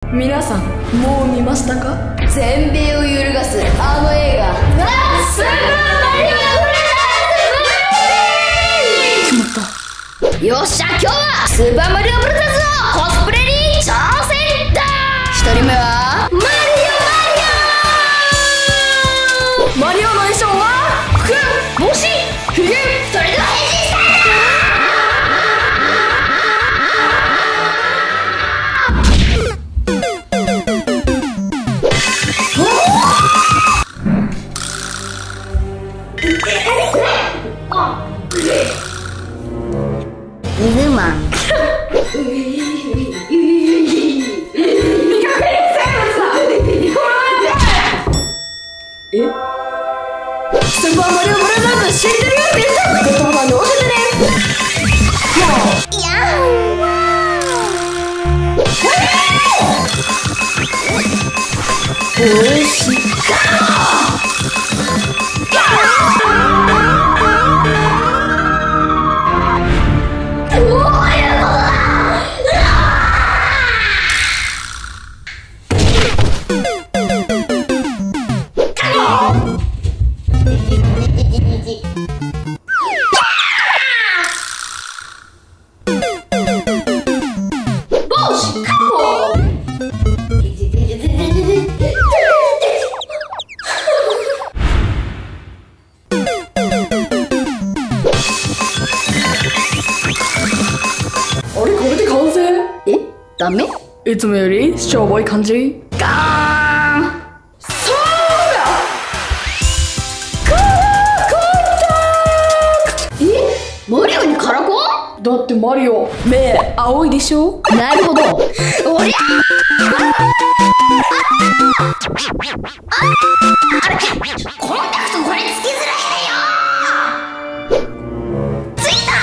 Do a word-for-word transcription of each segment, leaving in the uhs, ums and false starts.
皆さんもう見ましたか？ 全米を揺るがすあの映画、スーパーマリオブラザーズムービー。決まった。よっしゃ、今日はスーパーマリオブラザーズのコスプレに挑戦だ。ひとりめはマリオマリオマリオの衣装は服、帽子、ひげ。それでは変身したいイズマンえ？スーパーマリオブラザーズ知ってるよって言ったら言葉に教えてね。 いやーおいしいダメ？ いつもよりしょぼい感じ。 ガーン。 そうだ。カラコン。 え？マリオにカラコン？ だってマリオ目青いでしょ。 なるほど。おりゃあれ、コンタクトこれつけづらいのよ。ついた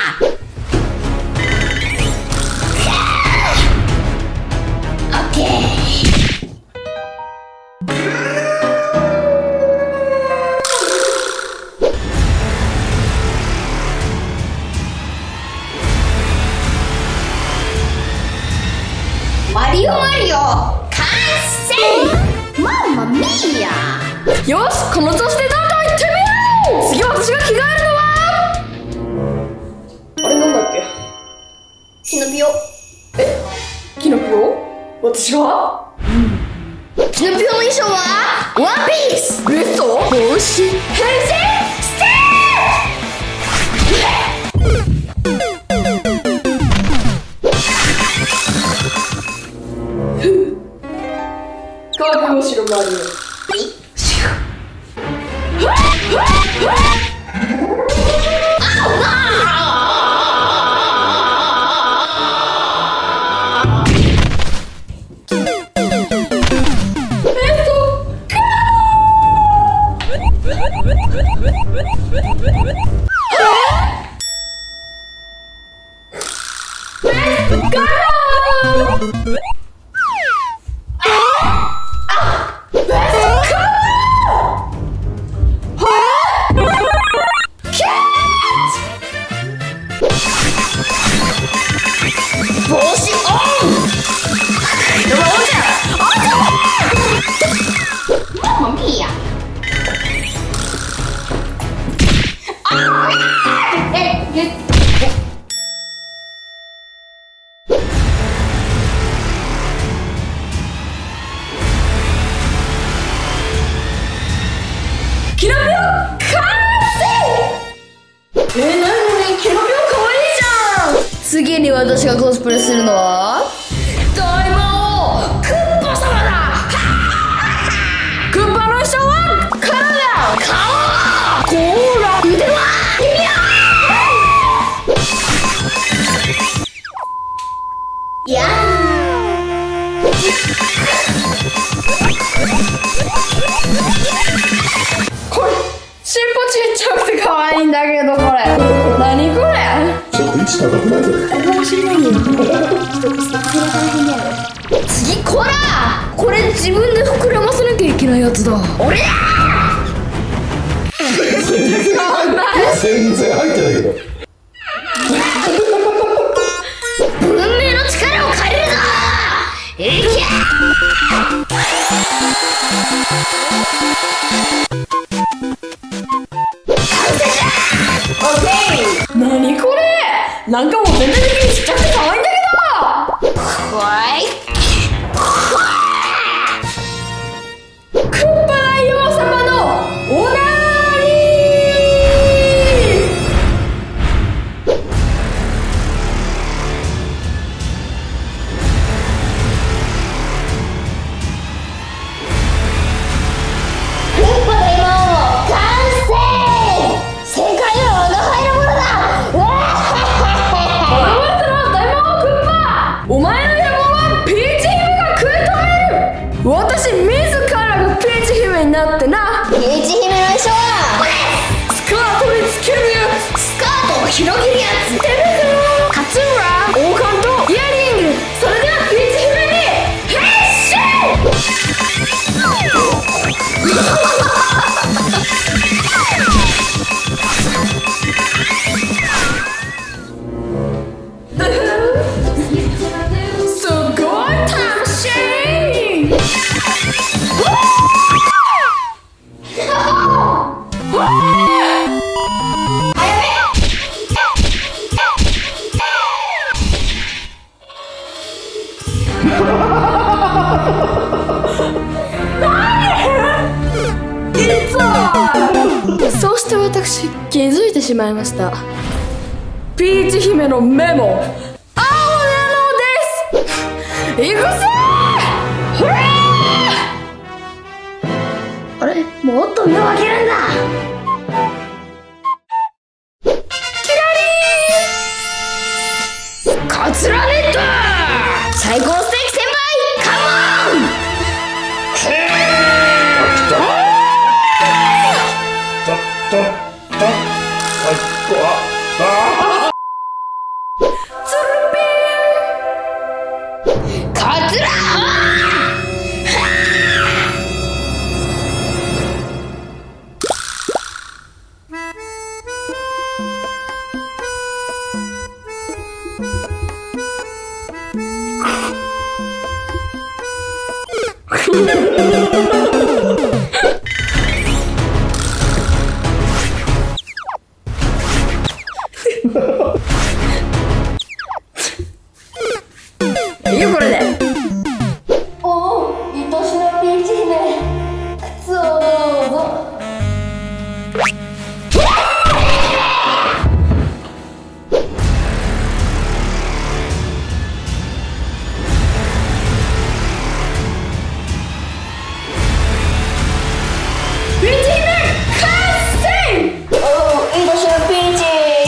マリオマリオ完成。マンマミーヤ。 よし、この調子でどんどん行ってみよう。次私が着替えるのはあれなんだっけ？ キノピオ。 え？キノピオ？私が？ うん。キノピオの衣装はワンピース、 ベスト、帽子、 変身して覚悟しろマリオ。 キノピオ完成。 えー、なになに、キノピオかわいいじゃん。 次に私がコスプレするのは大魔王クッパ様だ。 クッパの衣装はカラだ。 顔、 コーラ、 腕はビャー。いやこれ尻尾ちっちゃくて可愛いんだけど、これ何これ。 ちょっと位置高くないこれ。 面白いよ。次こら、これ自分で膨らませなきゃいけないやつだ。おりゃ全然入ってないけど。 文明の力を借りるぞ。 いけなにこれ、なんかもう全体的にちっちゃくて可愛いんだけど。 わいクッパ大王様のおなーりクッパ大王完成。世界は我が輩のものだ。うわお前の野望はピーチ姫が食い止める。私自らがピーチ姫になってな。 ピーチ姫の衣装はスカートにつけるやつ、 スカートを広げるやつ、 手袋、勝浦、王冠とイヤリング。それではピーチ姫に変身。すごい楽しい。そうして私気づいてしまいました。ピーチ姫の目も青なのです。行くぜ。ほらあれ、もっと目を開けるんだ。 キラリーカツラネット最高ステーキ先輩カモン。 ちょっと、ちょっと、あ、 ツルピーカツラいいよこれで。 おお、愛しのピーチ姫、靴をどうぞ。 ピーチ姫完成。 おお、愛しのピーチ。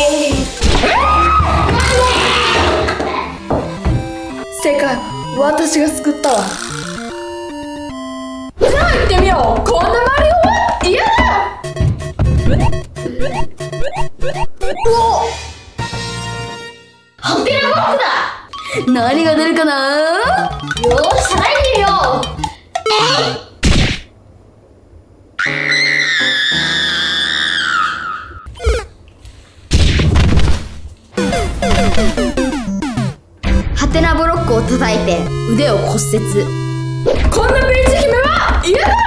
正解、私が救ったわ。じゃあ行ってみよう。こんなマリオは嫌だ。 おお、ハテナバッグだ。 何が出るかな。 よーし、叩いてみよう。ハテナブロックを叩いて腕を骨折。 こんなピーチ姫は嫌だ。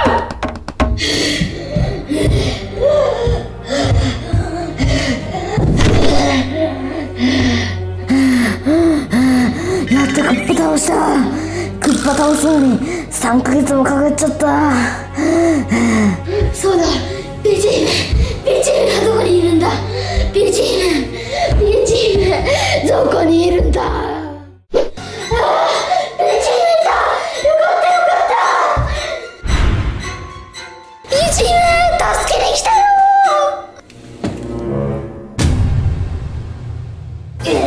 やっとクッパ倒した。クッパ倒すのにさんかげつもかかっちゃった。そうだ、ピーチ姫、ピーチ姫はどこにいるんだ。ピーチ姫、ピーチ姫どこにいるんだ。ああ、ピーチ姫だ。よかったよかった。ピーチ姫、助けに来たよ。えっ、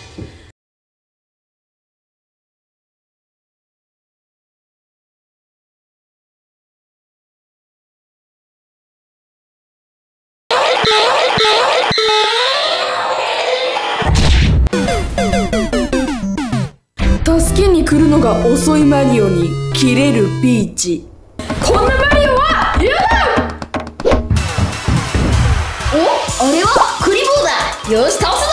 助けに来るのが遅いマリオにキレるピーチ。こんなマリオは嫌だ。 お、あれはクリボーだ。よし、倒すぞ。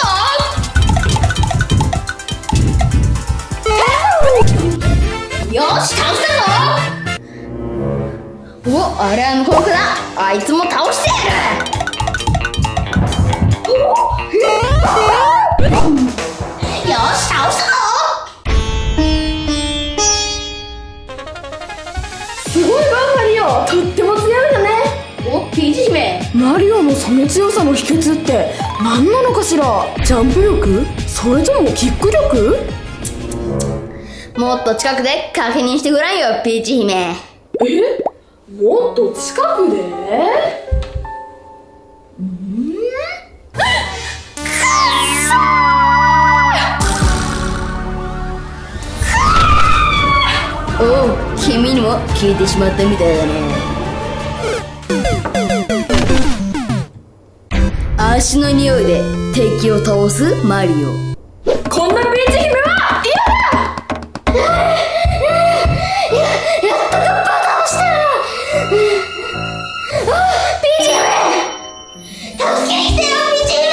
よし倒したぞ。お、あれは向こうだ。あいつも倒してやる。よし倒したぞ。 すごいバンマリオ、とっても強いよね。 お、ピーチ姫。 マリオのその強さの秘訣って何なのかしら。ジャンプ力、それともキック力？ もっと近くで確認してごらんよ、ピーチ姫。 え？もっと近くで？ん？ おう、君にも聞いてしまったみたいだね。足の匂いで敵を倒すマリオ。 こんなピーチ姫は嫌だ！ や、やっとカッパ倒した。あ、ピーチ姫、助けに来てよ、ピーチ姫。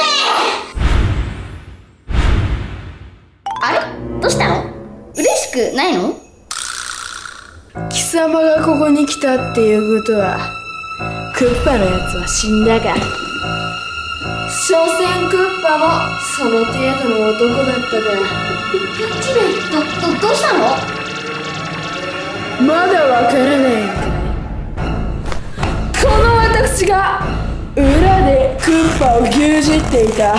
あれ、どうしたの？嬉しくないの？ 貴様がここに来たっていうことは、クッパのやつは死んだか。所詮クッパもその程度の男だったか。 ピーチ姫、ど、ど、どうしたの？ まだわからないんかい。この私が裏でクッパを牛耳っていた。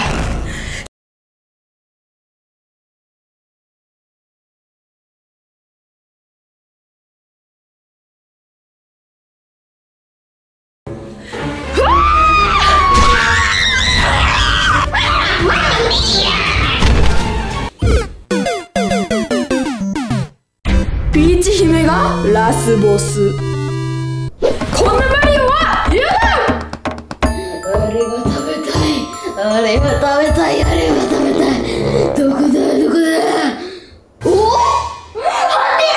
ピーチ姫がラスボス。こんなマリオは嫌だ！ あれが食べたい。あれが食べたい。あれが食べたい。どこだ、どこだ。おお、ハテ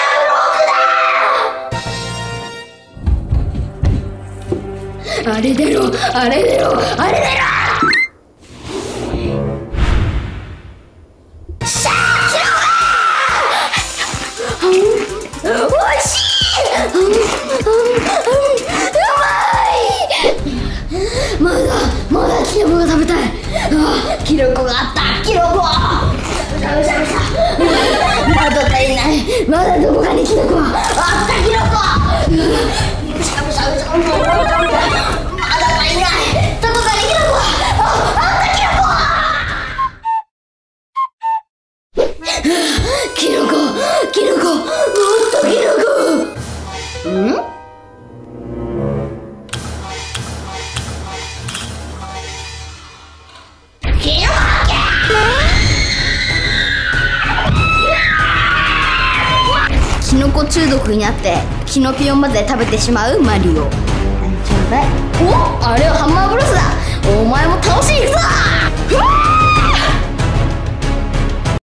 ナブロックだ。あれ出ろ、あれ出ろ、あれ出ろ。シャーキロー。おいしい。うんうんうん、うまい。まだまだキノコが食べたい。あ、キノコがあった。キノコ。むしゃむしゃむしゃ。まだ足りない。まだどこかにキノコがあった。キノコ。むしゃむしゃむしゃむしゃむしゃむしゃ。まだ足りない。どこかにキノコがあ、あった。キノコ。キノコ、キノコ、もっとキノコ。ん？キノコ中毒になってキノピオまで食べてしまうマリオ。